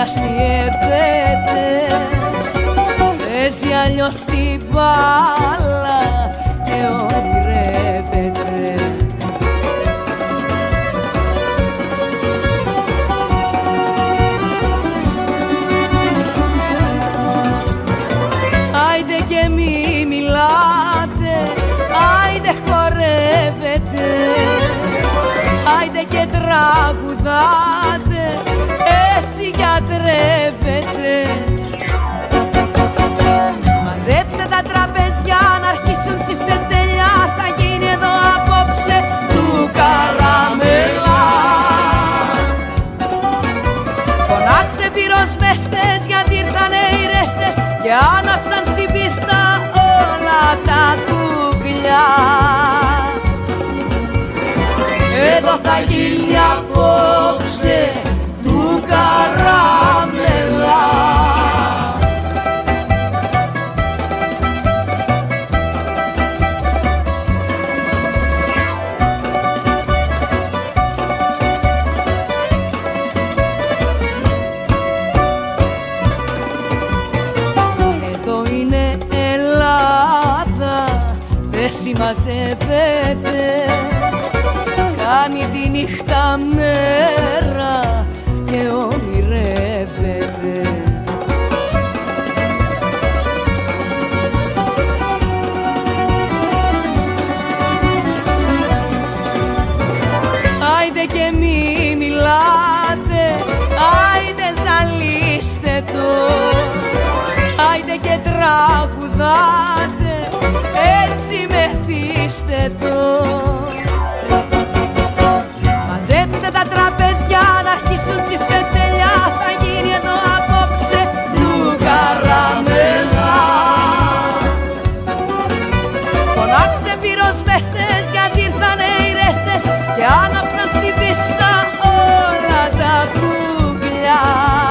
αστιεύεται, παίζει αλλιώς την μπάλα και ονειρεύεται. Άιντε και μη μιλάτε, άιντε χορεύετε, άιντε και τραγουδάτε, έτσι γιατρεύετε. Μαζέψτε τα τραπέζια να αρχίσουν τσιφτετέλια, θα γίνει εδώ απόψε του καραμέλα. Φωνάξτε πυροσβέστες γιατί ήρθανε οι ρέστες και άναψαν στην πίστα όλα τα κουκλιά. Εδώ θα γίνει απόψε του καραμέλα. Εδώ είναι Ελλάδα, δεν συμμαζεύεται, κάνει τη νύχτα μέρα και ονειρεύεται. Άιντε και μη μιλάτε, άιντε ζαλίστε το, άιντε και τραγουδάτε, έτσι μεθύστε το. Μαζέψτε τα τραπέζια να αρχίσουν τσιφτετέλια, θα γίνει εδώ απόψε του καραμέλα. Φωνάξτε πυροσβέστες γιατί ήρθανε οι ρέστες και άναψαν στην πίστα όλα τα κουκλιά.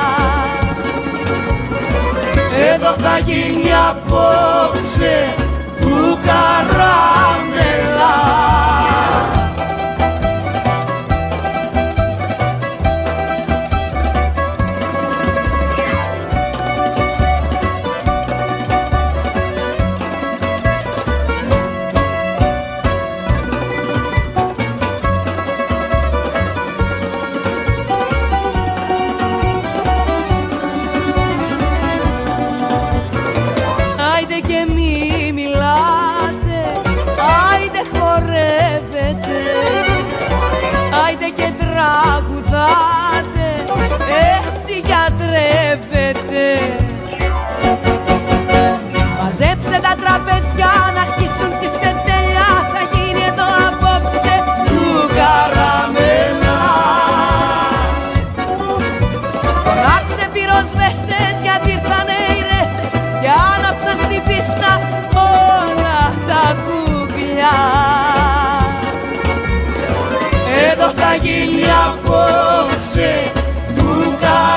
Εδώ θα γίνει απόψε του καραμέλα. Άιντε και μη μιλάτε, άιντε χορεύετε, άιντε και τραγουδάτε, έτσι γιατρεύετε. Μαζέψτε τα τραπέζια να αρχίσουν τσιφτετέλια, θα γίνει εδώ απόψε του καραμέλα. Φωνάξτε πυροσβέστες γιατί ήρθανε οι ρέστες και άναψαν στην πίστα όλα τα κουκλιά. Εδώ θα γίνει απόψε του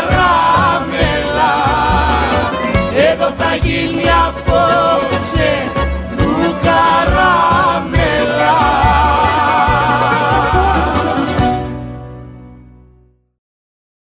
καραμέλα. Εδώ θα γίνει απόψε